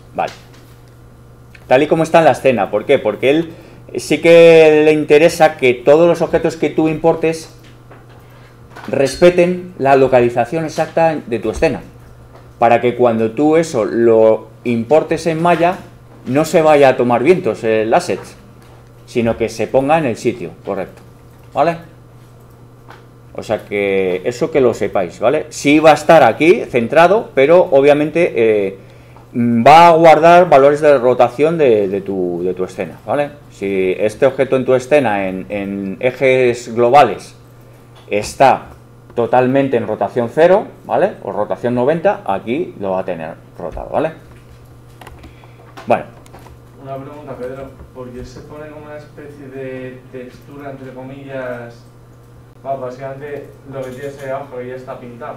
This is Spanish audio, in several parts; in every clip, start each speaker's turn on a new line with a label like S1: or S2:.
S1: Vale. Tal y como está en la escena. ¿Por qué? Porque él sí que le interesa que todos los objetos que tú importes respeten la localización exacta de tu escena. Para que cuando tú eso lo importes en Maya, no se vaya a tomar vientos el asset, sino que se ponga en el sitio correcto. ¿Vale? O sea que eso que lo sepáis, ¿vale? Sí va a estar aquí centrado, pero obviamente va a guardar valores de rotación de tu escena, ¿vale? Si este objeto en tu escena en ejes globales está totalmente en rotación 0, ¿vale? O rotación 90, aquí lo va a tener rotado, ¿vale? Bueno.
S2: Una pregunta, Pedro. ¿Por qué se pone como una especie de textura, entre comillas? Básicamente lo que tienes ahí abajo ya está pintado.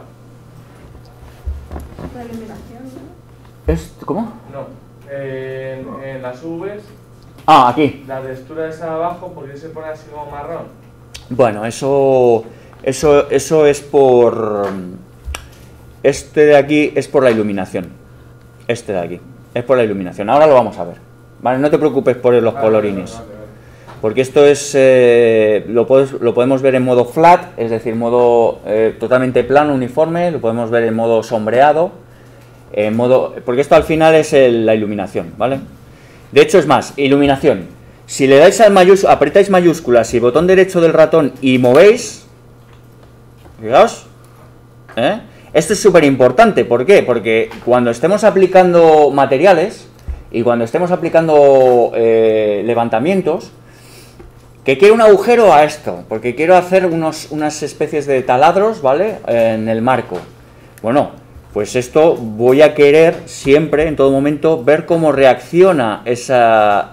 S3: La iluminación, ¿no?
S1: ¿Cómo?
S2: No. En las Vs.
S1: Ah, aquí.
S2: La textura esa abajo, ¿por qué se pone así como marrón?
S1: Bueno, eso es por... Este de aquí es por la iluminación. Este de aquí. Es por la iluminación. Ahora lo vamos a ver. Vale, no te preocupes por los colorines.
S2: Vale.
S1: Porque esto es... lo podemos ver en modo flat, es decir, modo totalmente plano, uniforme. Lo podemos ver en modo sombreado. En modo... Porque esto al final es la iluminación, ¿vale? De hecho, es más, iluminación. Si le dais al apretáis mayúsculas y botón derecho del ratón y movéis... Fijaos. Esto es súper importante. ¿Por qué? Porque cuando estemos aplicando materiales y cuando estemos aplicando levantamientos, que quiero un agujero a esto, porque quiero hacer unas especies de taladros, ¿vale? En el marco. Bueno, pues esto voy a querer siempre, en todo momento, ver cómo reacciona ese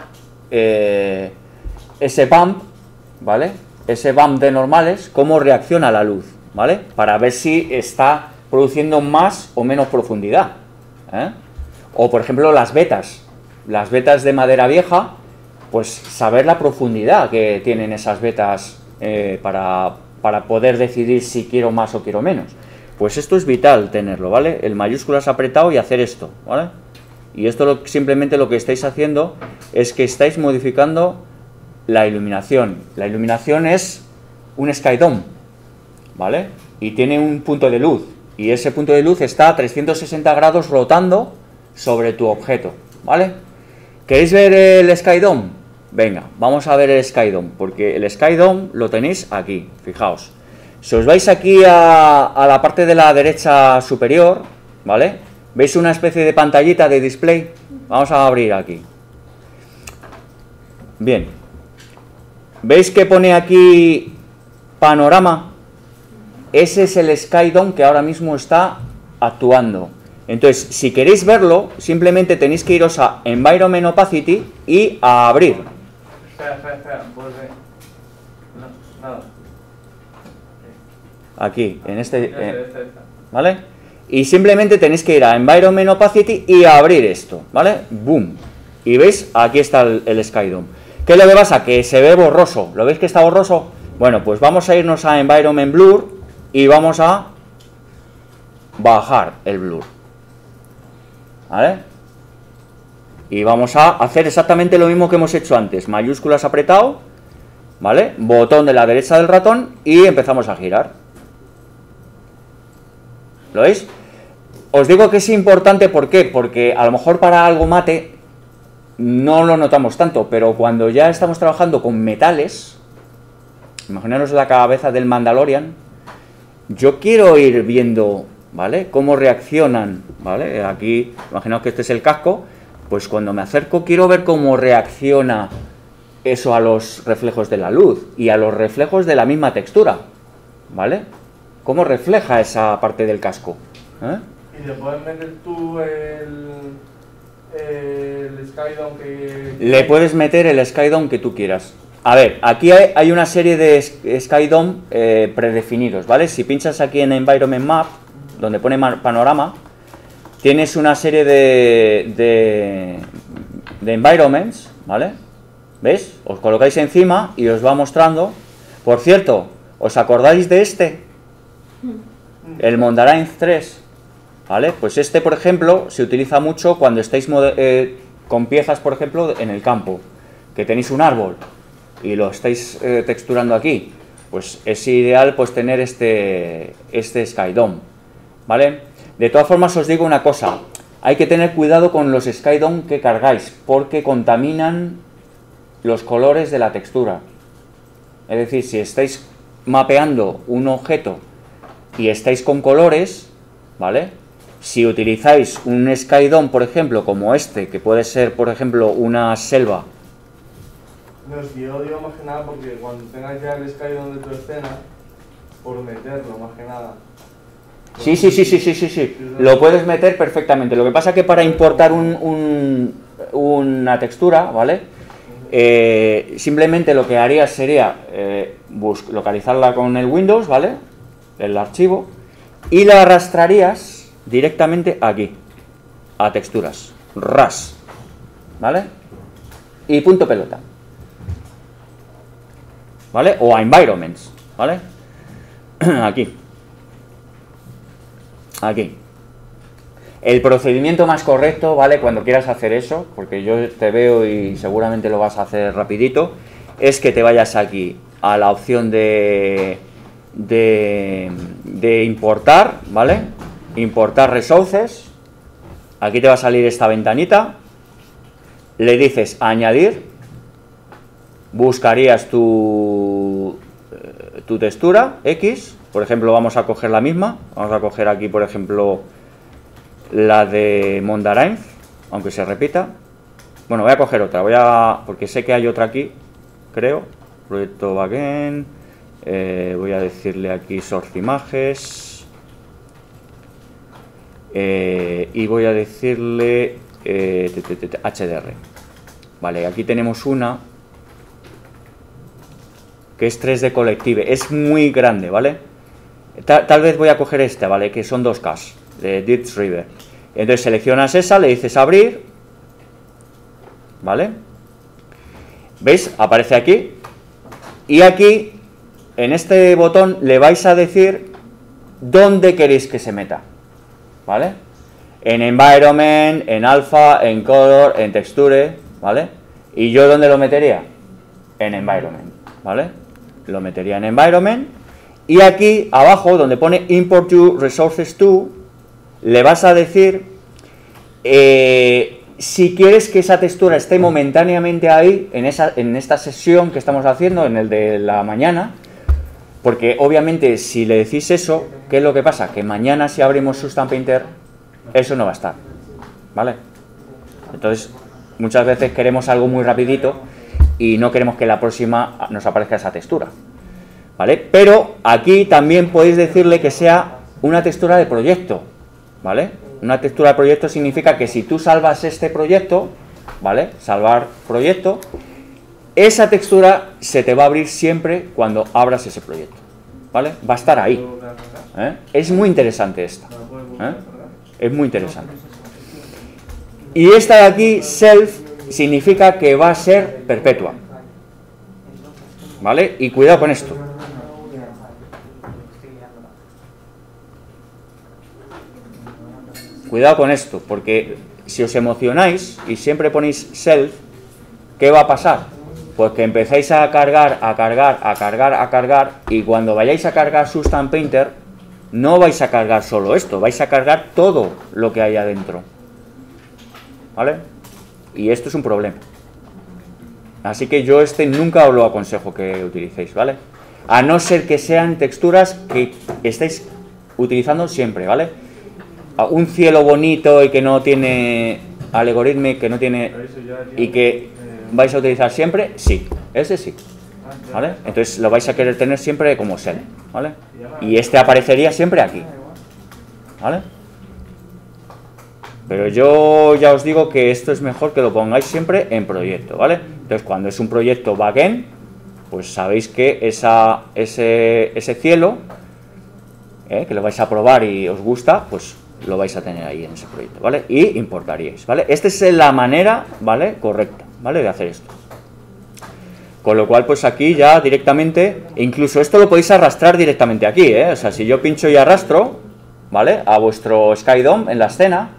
S1: bump, ¿vale? Ese bump de normales, cómo reacciona a la luz, ¿vale? Para ver si está produciendo más o menos profundidad. O, por ejemplo, las vetas de madera vieja, pues saber la profundidad que tienen esas vetas para poder decidir si quiero más o quiero menos. Pues esto es vital tenerlo, ¿vale? El mayúsculas apretado y hacer esto, ¿vale? Y esto simplemente lo que estáis haciendo es que estáis modificando la iluminación. La iluminación es un sky dome, ¿vale? Y tiene un punto de luz. Y ese punto de luz está a 360 grados rotando sobre tu objeto, ¿vale? ¿Queréis ver el sky dome? Venga, vamos a ver el sky dome, porque el sky dome lo tenéis aquí, fijaos. Si os vais aquí a la parte de la derecha superior, ¿vale? ¿Veis una especie de pantallita de display? Vamos a abrir aquí. Bien. ¿Veis que pone aquí panorama? Ese es el sky dome que ahora mismo está actuando. Entonces, si queréis verlo, simplemente tenéis que iros a Environment Opacity y a abrir.
S2: Espera, vuelve. No, nada.
S1: Aquí, en este...
S2: Esta.
S1: ¿Vale? Y simplemente tenéis que ir a Environment Opacity y a abrir esto, ¿vale? Boom. Y veis, aquí está el sky dome. ¿Qué es lo que pasa? Que se ve borroso. ¿Lo veis que está borroso? Bueno, pues vamos a irnos a Environment Blur y vamos a bajar el blur, ¿vale? Y vamos a hacer exactamente lo mismo que hemos hecho antes. Mayúsculas apretado, ¿vale? Botón de la derecha del ratón y empezamos a girar. ¿Lo veis? Os digo que es importante, ¿por qué? Porque a lo mejor para algo mate no lo notamos tanto, pero cuando ya estamos trabajando con metales, imaginaros la cabeza del Mandalorian, yo quiero ir viendo, ¿vale? Cómo reaccionan, ¿vale? Aquí, imaginaos que este es el casco, pues cuando me acerco quiero ver cómo reacciona eso a los reflejos de la luz y a los reflejos de la misma textura, ¿vale? ¿Cómo refleja esa parte del casco?
S2: ¿Y le puedes meter tú el skydome que...?
S1: Le puedes meter el skydome que tú quieras. A ver, aquí hay una serie de skydome predefinidos, ¿vale? Si pinchas aquí en Environment Map, donde pone panorama, tienes una serie de environments, ¿vale? ¿Veis? Os colocáis encima y os va mostrando. Por cierto, ¿os acordáis de este? El Mondarain 3. ¿vale? Pues este, por ejemplo, se utiliza mucho cuando estáis con piezas, por ejemplo, en el campo, que tenéis un árbol y lo estáis texturando aquí, pues es ideal pues tener este Skydome, ¿vale? De todas formas os digo una cosa, hay que tener cuidado con los Skydome que cargáis, porque contaminan los colores de la textura. Es decir, si estáis mapeando un objeto y estáis con colores, ¿vale? Si utilizáis un Skydome, por ejemplo, como este, que puede ser, por ejemplo, una selva.
S2: No, es que yo digo más que nada porque cuando tengas ya el Skydome de tu escena, por meterlo más que nada.
S1: Sí. Lo puedes meter perfectamente. Lo que pasa es que para importar una textura, ¿vale? Simplemente lo que harías sería localizarla con el Windows, ¿vale? El archivo. Y la arrastrarías directamente aquí, a texturas. RAS. ¿Vale? Y punto pelota. ¿Vale? O a environments. ¿Vale? Aquí. Aquí. El procedimiento más correcto, ¿vale? Cuando quieras hacer eso, porque yo te veo y seguramente lo vas a hacer rapidito, es que te vayas aquí a la opción de importar, ¿vale? Importar resources. Aquí te va a salir esta ventanita. Le dices añadir. Buscarías tu textura X. Por ejemplo, vamos a coger la misma. Vamos a coger aquí, por ejemplo, la de Mondarain, aunque se repita. Bueno, voy a coger otra. Porque sé que hay otra aquí, creo. Proyecto backend. Voy a decirle aquí source images. Y voy a decirle HDR. Vale, aquí tenemos una que es 3D Collective. Es muy grande, ¿vale? Tal vez voy a coger esta, ¿vale? Que son 2Ks de Dirt River. Entonces seleccionas esa, le dices abrir, ¿vale? ¿Veis? Aparece aquí. Y aquí, en este botón, le vais a decir dónde queréis que se meta, ¿vale? En Environment, en Alpha, en Color, en Texture, ¿vale? ¿Y yo dónde lo metería? En Environment, ¿vale? Lo metería en Environment. Y aquí abajo, donde pone Import to Resources to, le vas a decir si quieres que esa textura esté momentáneamente ahí, en esta sesión que estamos haciendo, en el de la mañana, porque obviamente si le decís eso, ¿qué es lo que pasa? Que mañana si abrimos Substance Painter, eso no va a estar, ¿vale? Entonces, muchas veces queremos algo muy rapidito y no queremos que la próxima nos aparezca esa textura, ¿vale? Pero aquí también podéis decirle que sea una textura de proyecto, ¿vale? Una textura de proyecto significa que si tú salvas este proyecto, ¿vale? Salvar proyecto, esa textura se te va a abrir siempre cuando abras ese proyecto, ¿vale? Va a estar ahí. Es muy interesante esta. Es muy interesante. Y esta de aquí, self, significa que va a ser perpetua, ¿vale? Y cuidado con esto. Cuidado con esto, porque si os emocionáis y siempre ponéis self, ¿qué va a pasar? Pues que empezáis a cargar, y cuando vayáis a cargar Substance Painter, no vais a cargar solo esto, vais a cargar todo lo que hay adentro, ¿vale? Y esto es un problema. Así que yo nunca os lo aconsejo que utilicéis, ¿vale? A no ser que sean texturas que estáis utilizando siempre, ¿vale? Un cielo bonito y que no tiene algoritmo, que no tiene y que vais a utilizar siempre, sí, ese sí, ¿vale? Entonces lo vais a querer tener siempre como self, ¿vale? Y este aparecería siempre aquí, ¿vale? Pero yo ya os digo que esto es mejor que lo pongáis siempre en proyecto, ¿vale? Entonces cuando es un proyecto backend, pues sabéis que ese cielo, que lo vais a probar y os gusta, pues lo vais a tener ahí en ese proyecto, ¿vale? Y importaríais, ¿vale? Esta es la manera, ¿vale? Correcta, ¿vale? De hacer esto. Con lo cual, pues aquí ya directamente, incluso esto lo podéis arrastrar directamente aquí, ¿eh? O sea, si yo pincho y arrastro, ¿vale? A vuestro SkyDOM en la escena,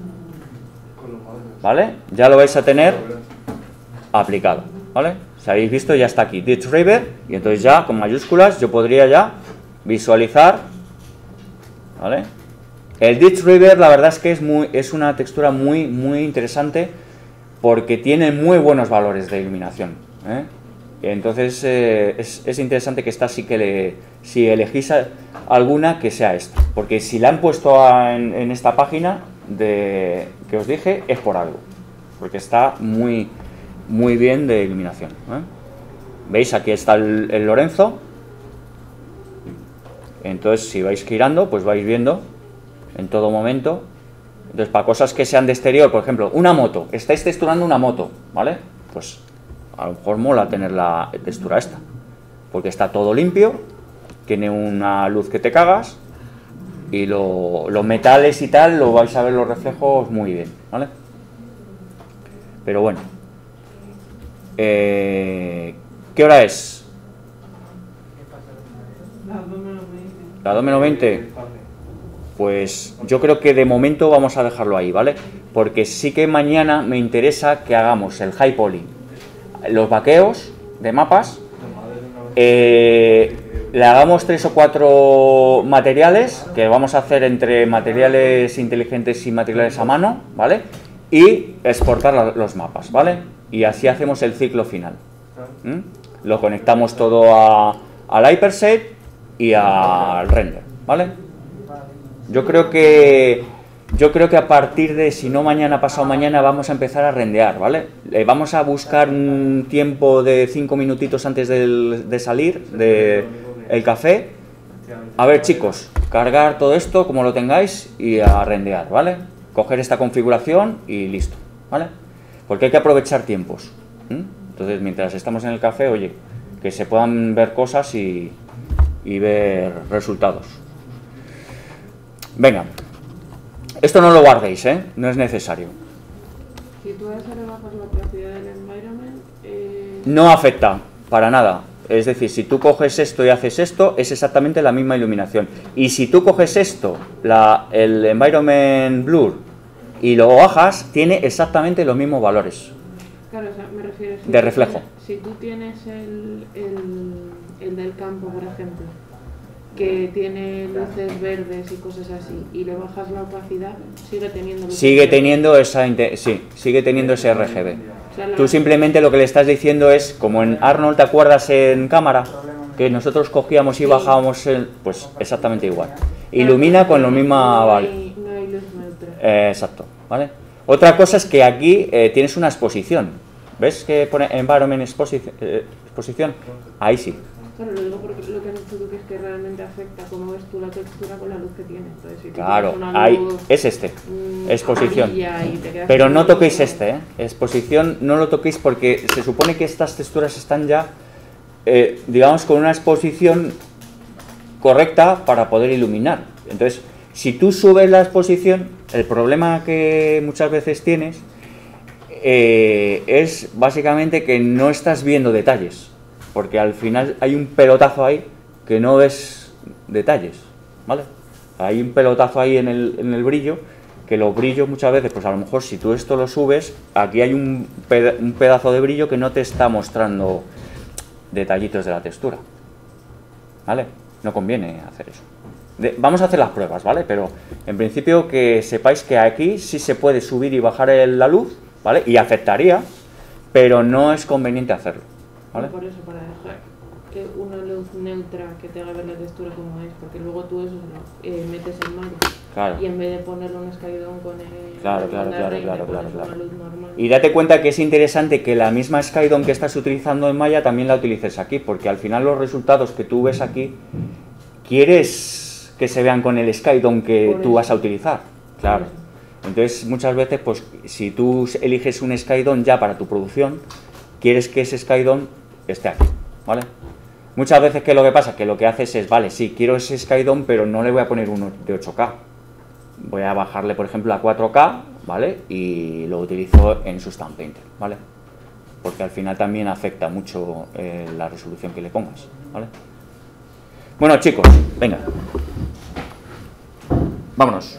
S1: ¿vale? Ya lo vais a tener aplicado, ¿vale? Si habéis visto, ya está aquí, Ditch River, y entonces ya, con mayúsculas, yo podría ya visualizar, ¿vale? El Ditch River, la verdad es que es una textura muy interesante, porque tiene muy buenos valores de iluminación, ¿eh? Entonces es interesante que esta sí que si elegís alguna, que sea esta, porque si la han puesto en esta página que os dije, es por algo, porque está muy bien de iluminación, ¿eh? ¿Veis? Aquí está el Lorenzo. Entonces, si vais girando, pues vais viendo en todo momento. Entonces, para cosas que sean de exterior, por ejemplo, una moto, estáis texturando una moto, ¿vale? Pues a lo mejor mola tener la textura esta, porque está todo limpio, tiene una luz que te cagas, y los metales y tal, lo vais a ver los reflejos muy bien, ¿vale? Pero bueno, ¿qué hora es? La 2 menos 20. Pues yo creo que de momento vamos a dejarlo ahí, ¿vale? Porque sí que mañana me interesa que hagamos el high poly, los vaqueos de mapas, le hagamos 3 o 4 materiales, que vamos a hacer entre materiales inteligentes y materiales a mano, ¿vale? Y exportar los mapas, ¿vale? Y así hacemos el ciclo final. Lo conectamos todo al Hyperset y al render, ¿vale? Yo creo que a partir de, si no mañana, pasado mañana, vamos a empezar a rendear, ¿vale? Vamos a buscar un tiempo de 5 minutitos antes de salir del café. A ver, chicos, cargar todo esto como lo tengáis y a rendear, ¿vale? Coger esta configuración y listo, ¿vale? Porque hay que aprovechar tiempos. Entonces, mientras estamos en el café, oye, que se puedan ver cosas y ver resultados. Venga. Esto no lo guardéis, ¿eh? No es necesario.
S3: Si tú a eso le bajas la opacidad del environment...
S1: No afecta, para nada. Es decir, si tú coges esto y haces esto, es exactamente la misma iluminación. Y si tú coges esto, el environment blur, y lo bajas, tiene exactamente los mismos valores.
S3: Claro, o sea, me refiero...
S1: De reflejo.
S3: Si tú tienes el del campo, por ejemplo, que tiene luces verdes y cosas así, y le bajas la opacidad, sigue teniendo sigue teniendo ese RGB. O sea, tú simplemente lo que le estás diciendo es, como en Arnold, ¿te acuerdas en cámara? Que nosotros cogíamos y bajábamos pues exactamente igual. Ilumina con lo mismo vale. No hay luz neutra.
S1: Exacto, ¿vale? Otra cosa es que aquí tienes una exposición. ¿Ves que pone Environment exposición? Ahí sí.
S3: Claro, lo digo porque lo que has dicho tú que es que realmente afecta cómo ves tú la textura con la luz que tiene. Entonces, si
S1: claro,
S3: una luz,
S1: es exposición. Pero no toquéis exposición, no lo toquéis porque se supone que estas texturas están ya, digamos, con una exposición correcta para poder iluminar. Entonces, si tú subes la exposición, el problema que muchas veces tienes es básicamente que no estás viendo detalles. Porque al final hay un pelotazo ahí que no ves detalles, ¿vale? Hay un pelotazo ahí en el brillo, que los brillos muchas veces, pues a lo mejor si tú esto lo subes, aquí hay un pedazo de brillo que no te está mostrando detallitos de la textura, ¿vale? No conviene hacer eso. Vamos a hacer las pruebas, ¿vale? Pero en principio que sepáis que aquí sí se puede subir y bajar la luz, ¿vale? Y afectaría, pero no es conveniente hacerlo. ¿Vale?
S3: Por eso, para dejar una luz neutra que te haga ver la textura como es, porque luego tú eso metes en malla, claro. Y en vez de ponerle un skydome con el
S1: claro.
S3: una luz normal.
S1: Y date cuenta que es interesante que la misma skydome que estás utilizando en malla también la utilices aquí, porque al final los resultados que tú ves aquí quieres que se vean con el skydome que tú vas a utilizar, claro. Entonces muchas veces, pues si tú eliges un skydome ya para tu producción, quieres que ese skydome esté aquí, ¿vale? Muchas veces, ¿qué es lo que pasa? Que lo que haces es, vale, sí, quiero ese skydome, pero no le voy a poner uno de 8K. Voy a bajarle, por ejemplo, a 4K, ¿vale? Y lo utilizo en Substance Painter, ¿vale? Porque al final también afecta mucho la resolución que le pongas, ¿vale? Bueno, chicos, venga. Vámonos.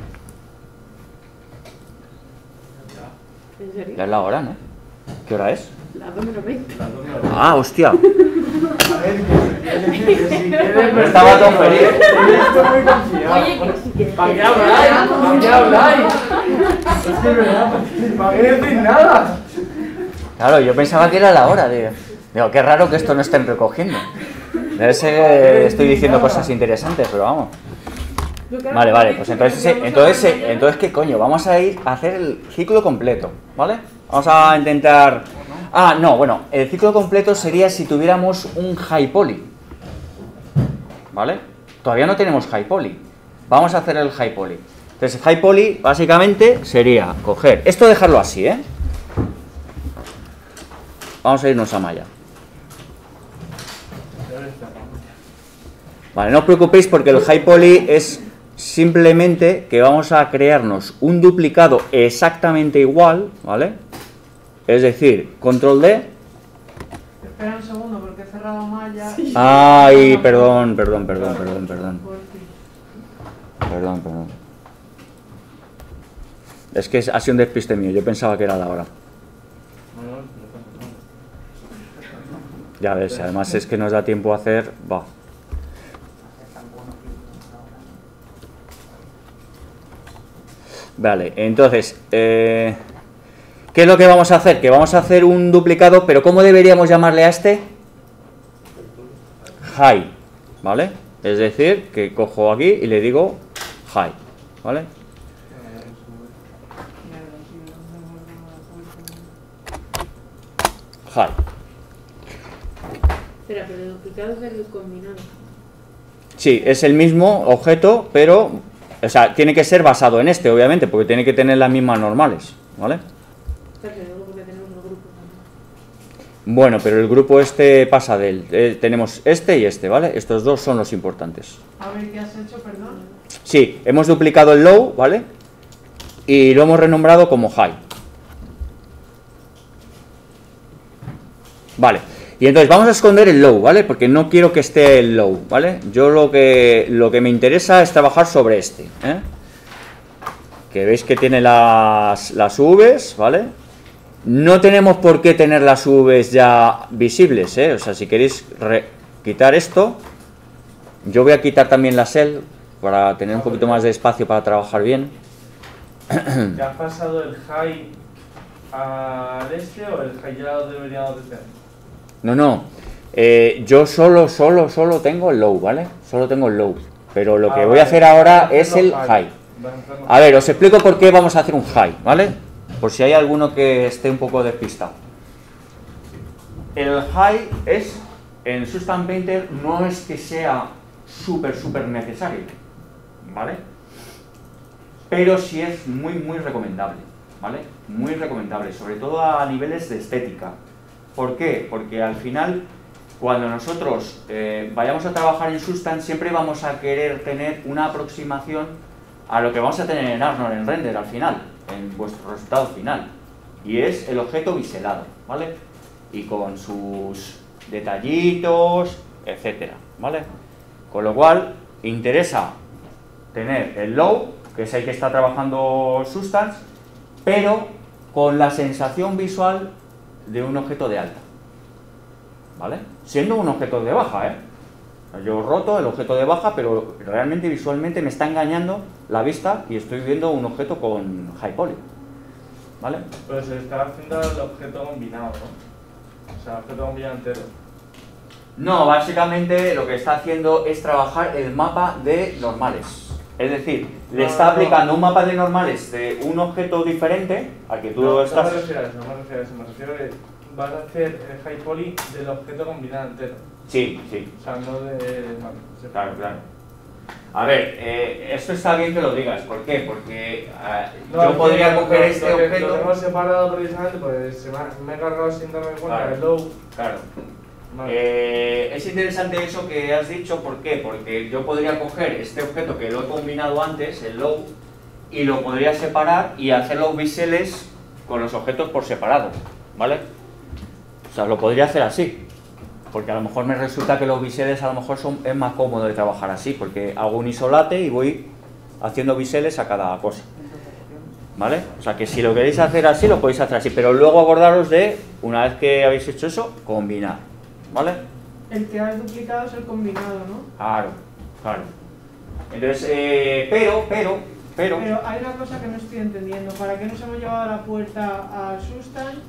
S4: ¿En serio?
S1: Ya es la hora, ¿no? ¿Qué hora es?
S4: Las 2:20.
S1: Ah, hostia.
S2: A ver, que si quieres...
S1: No estaba tan feliz.
S2: Estoy muy confiado.
S4: Oye, que si quieres.
S2: ¿Para qué habláis? ¿Para qué habláis? Es que verdad, ¿para qué decir nada?
S1: Claro, yo pensaba que era la hora. Digo, qué raro que esto no estén recogiendo. Debe ser que estoy diciendo cosas interesantes, pero vamos. Vale, vale, pues entonces ¿qué coño? Vamos a ir a hacer el ciclo completo, ¿vale? Vamos a intentar... Ah, no, bueno, el ciclo completo sería si tuviéramos un high poly, ¿vale? Todavía no tenemos high poly. Vamos a hacer el high poly. Entonces, el high poly básicamente sería coger... Esto dejarlo así, ¿eh? Vamos a irnos a Maya. Vale, no os preocupéis porque el high poly es simplemente que vamos a crearnos un duplicado exactamente igual, ¿vale? Es decir, control D.
S5: Espera un segundo porque he cerrado Maya.
S4: Sí.
S1: Ay, perdón. Es que ha sido un despiste mío, yo pensaba que era la hora. Ya ves, además es que nos da tiempo a hacer... Va. Vale, entonces, ¿qué es lo que vamos a hacer? Que vamos a hacer un duplicado, pero ¿cómo deberíamos llamarle a este? High, ¿vale? Es decir, que cojo aquí y le digo high, ¿vale? High.
S4: Espera, pero el duplicado es el combinado.
S1: Sí, es el mismo objeto, pero, o sea, tiene que ser basado en este, obviamente, porque tiene que tener las mismas normales, ¿vale?
S4: O sea, que luego porque tenemos los grupos también.
S1: Bueno, pero el grupo este pasa de él. Tenemos este y este, ¿vale? Estos dos son los importantes.
S5: A ver, ¿qué has hecho, perdón?
S1: Sí, hemos duplicado el low, ¿vale? Y lo hemos renombrado como high. Vale. Y entonces vamos a esconder el low, ¿vale? Porque no quiero que esté el low, ¿vale? Yo lo que me interesa es trabajar sobre este, ¿eh? Que veis que tiene las Vs, ¿vale? No tenemos por qué tener las Vs ya visibles, ¿eh? O sea, si queréis quitar esto, yo voy a quitar también la shell para tener un poquito más de espacio para trabajar bien.
S2: ¿Te has pasado el high al este o el high ya lo deberíamos de tener?
S1: No. Yo solo tengo el low, ¿vale? Solo tengo el low. Pero lo que voy a hacer ahora es el high. A ver, os explico por qué vamos a hacer un high, ¿vale? Por si hay alguno que esté un poco despistado. El high es, en Substance Painter, no es que sea súper necesario, ¿vale? Pero sí es muy recomendable, ¿vale? Muy recomendable, sobre todo a niveles de estética. ¿Por qué? Porque al final, cuando nosotros vayamos a trabajar en Substance, siempre vamos a querer tener una aproximación a lo que vamos a tener en Arnold, en render al final, en vuestro resultado final. Y es el objeto biselado, ¿vale? Y con sus detallitos, etcétera, ¿vale? Con lo cual, interesa tener el low, que es el que está trabajando Substance, pero con la sensación visual de un objeto de alta, ¿vale? Siendo un objeto de baja, ¿eh? Yo roto el objeto de baja, pero realmente visualmente me está engañando la vista y estoy viendo un objeto con high poly, ¿vale?
S2: Pero se está haciendo el objeto combinado, ¿no? O sea, el objeto combinado entero.
S1: No, básicamente lo que está haciendo es trabajar el mapa de normales. Es decir, le está aplicando un mapa de normales de un objeto diferente al que tú estás...
S2: No me refiero a eso, me refiero a que vas a hacer el high poly del objeto combinado entero.
S1: Sí.
S2: O sea, no de...
S1: Claro. A ver, esto está bien que lo digas. ¿Por qué? Porque yo podría coger este objeto...
S2: Lo tengo separado precisamente pues me he cargado sin darme cuenta del low.
S1: Claro.
S2: Vale.
S1: Es interesante eso que has dicho, ¿por qué? Porque yo podría coger este objeto que lo he combinado antes, el low, y lo podría separar y hacer los biseles con los objetos por separado, ¿vale? O sea, lo podría hacer así, porque a lo mejor me resulta que los biseles a lo mejor es más cómodo de trabajar así, porque hago un isolate y voy haciendo biseles a cada cosa. ¿Vale? O sea que si lo queréis hacer así, lo podéis hacer así, pero luego acordaros de, una vez que habéis hecho eso, combinar. ¿Vale?
S5: El que has duplicado es el combinado, ¿no?
S1: Claro, claro. Entonces, pero
S5: hay una cosa que no estoy entendiendo. ¿Para qué nos hemos llevado la puerta a Substance?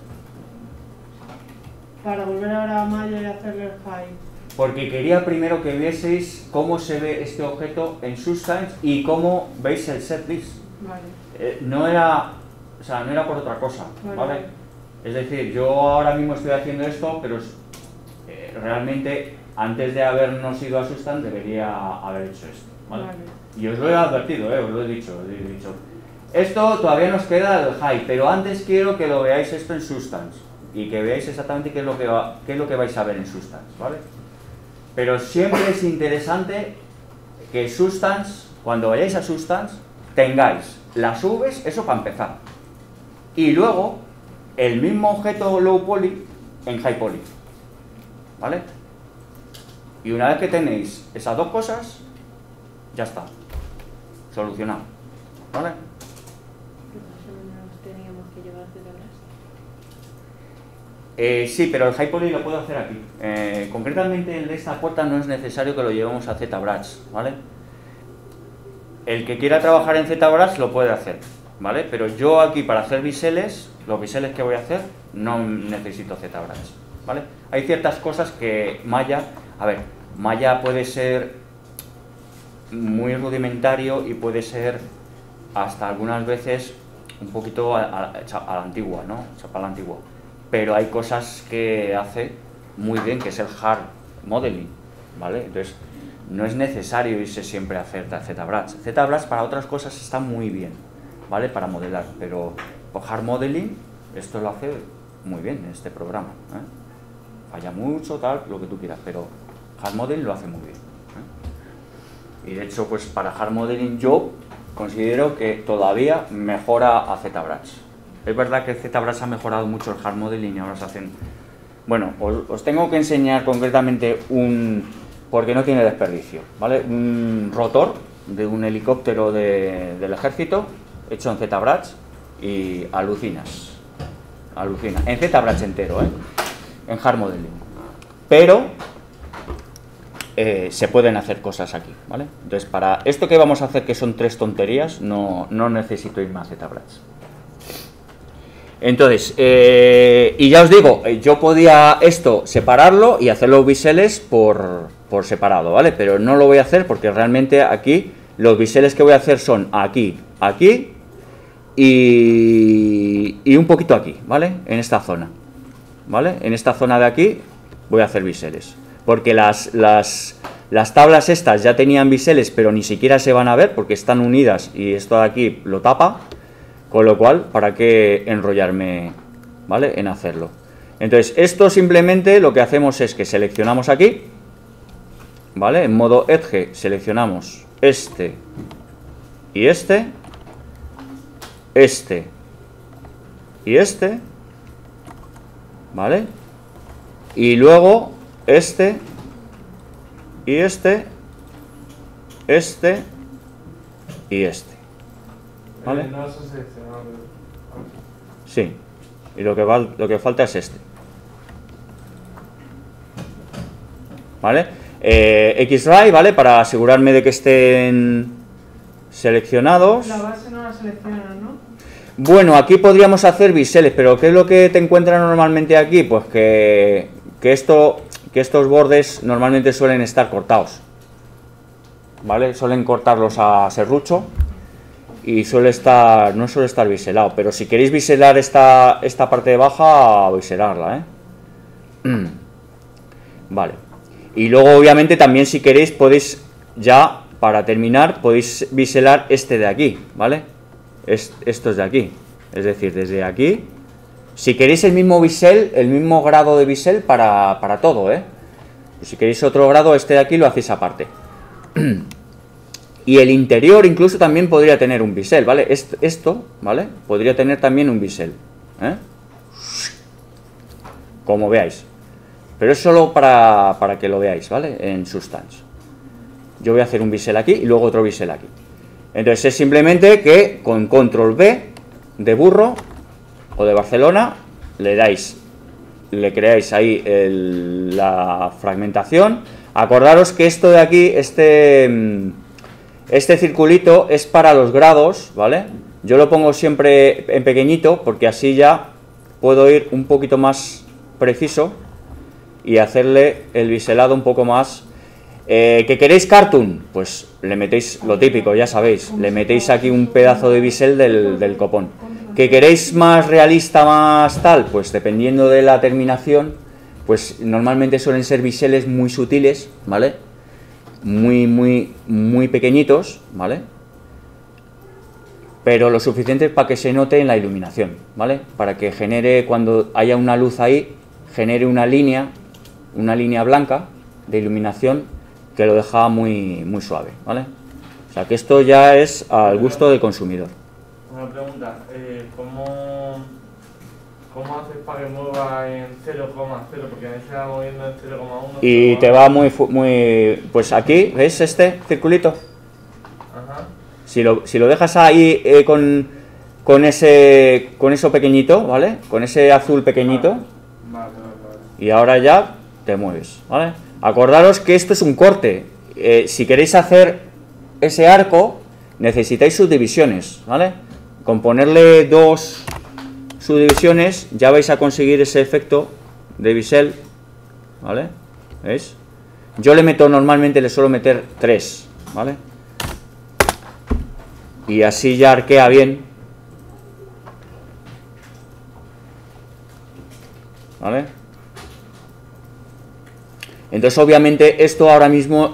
S5: Para volver ahora a Maya y hacerle el hide.
S1: porque quería primero que vieseis cómo se ve este objeto en Substance y cómo veis el setlist.
S5: Vale.
S1: No era por otra cosa, ¿vale? Es decir, yo ahora mismo estoy haciendo esto, pero realmente antes de habernos ido a Substance debería haber hecho esto, ¿vale? Y os lo he advertido, os lo he dicho. Esto todavía nos queda el high, pero antes quiero que lo veáis esto en Substance y que veáis exactamente qué es lo que vais a ver en Substance, ¿vale? Pero siempre es interesante que Substance, cuando vayáis a Substance, tengáis las Vs, eso para empezar, y luego el mismo objeto low poly en high poly, ¿vale? Y una vez que tenéis esas dos cosas, ya está, solucionado, ¿vale?
S4: Teníamos que llevar ZBrush.
S1: Sí, pero el high poly lo puedo hacer aquí. Concretamente el de esta puerta no es necesario que lo llevemos a ZBrush, ¿vale? El que quiera trabajar en ZBrush lo puede hacer, ¿vale? Pero yo aquí para hacer biseles, los biseles que voy a hacer, no necesito ZBrush, ¿vale? Hay ciertas cosas que Maya, Maya puede ser muy rudimentario y puede ser hasta algunas veces un poquito a la antigua, ¿no? A la antigua. Pero hay cosas que hace muy bien, que es el hard modeling, ¿vale? Entonces, no es necesario irse siempre a hacer ZBrush. ZBrush para otras cosas está muy bien, ¿vale? Para modelar, pero por hard modeling, esto lo hace muy bien en este programa, ¿eh? Falla mucho, tal, lo que tú quieras, pero hard modeling lo hace muy bien, ¿eh? Y de hecho, pues para hard modeling yo considero que todavía mejora a ZBrush. Es verdad que ZBrush ha mejorado mucho el hard modeling y ahora se hacen... Bueno, os tengo que enseñar concretamente porque no tiene desperdicio, ¿vale? Un rotor de un helicóptero del ejército hecho en ZBrush y alucinas. Alucina. En ZBrush entero, ¿eh? En hard modeling. Pero se pueden hacer cosas aquí, ¿vale? Entonces, para esto que vamos a hacer, que son 3 tonterías, no necesito irme a ZBrush. Entonces, y ya os digo, yo podía esto separarlo y hacer los biseles por separado, ¿vale? Pero no lo voy a hacer porque realmente aquí los biseles que voy a hacer son aquí, aquí y un poquito aquí, ¿vale? En esta zona, ¿vale? En esta zona de aquí voy a hacer biseles. Porque las tablas estas ya tenían biseles, pero ni siquiera se van a ver porque están unidas y esto de aquí lo tapa. Con lo cual, ¿para qué enrollarme, ¿vale? En hacerlo? Entonces, esto simplemente lo que hacemos es que seleccionamos aquí, ¿vale? En modo Edge seleccionamos este y este y este, ¿vale? Y luego este y este y este. ¿Vale?
S2: No se selecciona.
S1: Sí, y lo que falta es este. ¿Vale? X-Ray, ¿vale? Para asegurarme de que estén seleccionados.
S5: La base no la selecciona, ¿no?
S1: Bueno, aquí podríamos hacer biseles, pero ¿qué es lo que te encuentras normalmente aquí? Pues que estos bordes normalmente suelen estar cortados, ¿vale? Suelen cortarlos a serrucho. Y no suele estar biselado, pero si queréis biselar esta parte de baja, biselarla, ¿eh? Vale. Y luego, obviamente, también si queréis, podéis ya, para terminar, podéis biselar este de aquí, ¿vale? Estos de aquí. Es decir, desde aquí. Si queréis el mismo bisel, el mismo grado de bisel para todo, ¿eh? Si queréis otro grado, este de aquí lo hacéis aparte. Y el interior incluso también podría tener un bisel, ¿vale? Esto, ¿vale? Podría tener también un bisel, ¿eh? Como veáis. Pero es solo para que lo veáis, ¿vale? En Substance. Yo voy a hacer un bisel aquí y luego otro bisel aquí. Entonces es simplemente que con control B de burro o de Barcelona le creáis ahí la fragmentación. Acordaros que esto de aquí, este circulito es para los grados, ¿vale? Yo lo pongo siempre en pequeñito porque así ya puedo ir un poquito más preciso y hacerle el biselado un poco más. ¿Que queréis cartoon? Pues le metéis lo típico, ya sabéis, le metéis aquí un pedazo de bisel del copón. ¿Que queréis más realista, más tal? Pues dependiendo de la terminación, pues normalmente suelen ser biseles muy sutiles, ¿vale? Muy pequeñitos, ¿vale? Pero lo suficiente para que se note en la iluminación, ¿vale? Para que genere, cuando haya una luz ahí, genere una línea blanca de iluminación que lo deja muy suave, ¿vale? O sea que esto ya es al gusto del consumidor.
S2: Una pregunta, ¿cómo haces para que mueva en 0,0? Porque a mí se va moviendo en 0,1.
S1: Y te va muy... Pues aquí, ¿ves este circulito?
S2: Ajá.
S1: Si lo dejas ahí con eso pequeñito, ¿vale? Con ese azul pequeñito.
S2: Vale.
S1: Y ahora ya te mueves, ¿vale? Acordaros que esto es un corte. Si queréis hacer ese arco, necesitáis subdivisiones, ¿vale? Con ponerle 2 subdivisiones ya vais a conseguir ese efecto de bisel, ¿vale? ¿Veis? Yo normalmente le suelo meter 3, ¿vale? Y así ya arquea bien, ¿vale? Entonces obviamente esto ahora mismo,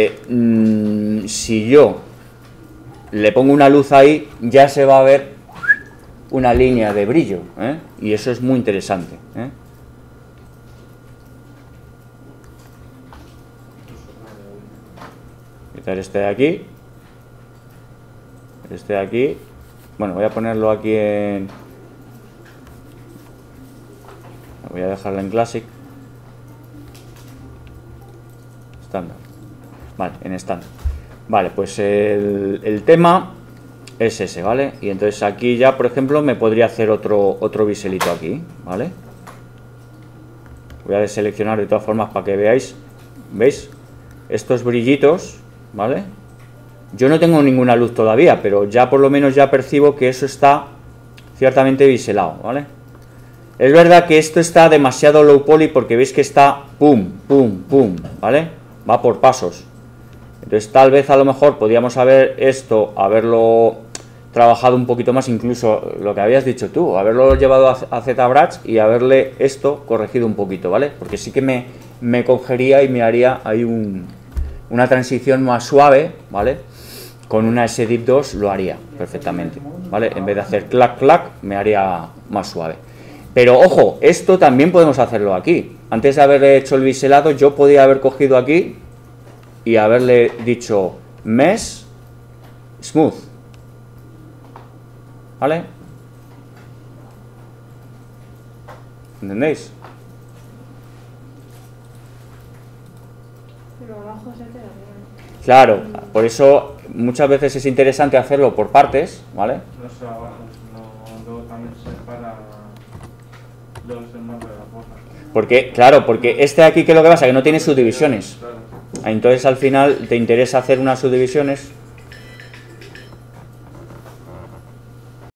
S1: si yo le pongo una luz ahí, ya se va a ver una línea de brillo, ¿eh? Y eso es muy interesante, ¿eh? Quitar este de aquí, bueno, voy a ponerlo aquí voy a dejarlo en Classic. Estándar. Vale, en estándar. Vale, pues el tema es ese, ¿vale? Y entonces aquí ya, por ejemplo, me podría hacer otro biselito aquí, ¿vale? Voy a deseleccionar de todas formas para que veáis. ¿Veis? Estos brillitos, ¿vale? Yo no tengo ninguna luz todavía, pero ya por lo menos ya percibo que eso está ciertamente biselado, ¿vale? Es verdad que esto está demasiado low poly porque veis que está pum, ¿vale? Va por pasos. Entonces tal vez a lo mejor podríamos haberlo trabajado un poquito más, incluso lo que habías dicho tú, haberlo llevado a ZBrush y haberle esto corregido un poquito, ¿vale? Porque sí que me cogería y me haría ahí una transición más suave, ¿vale? Con una SDIP 2 lo haría perfectamente, ¿vale? En vez de hacer clac clac me haría más suave. Pero ojo, esto también podemos hacerlo aquí. Antes de haber hecho el biselado, yo podía haber cogido aquí y haberle dicho Mesh Smooth, ¿vale? ¿Entendéis?
S4: Pero abajo se queda bien.
S1: Claro, por eso muchas veces es interesante hacerlo por partes, ¿vale?
S2: No se abajo, sino luego también se para los hermanos de la porra.
S1: Porque, claro, porque este de aquí, ¿qué es lo que pasa? Que no tiene subdivisiones.
S2: Claro.
S1: Entonces al final te interesa hacer unas subdivisiones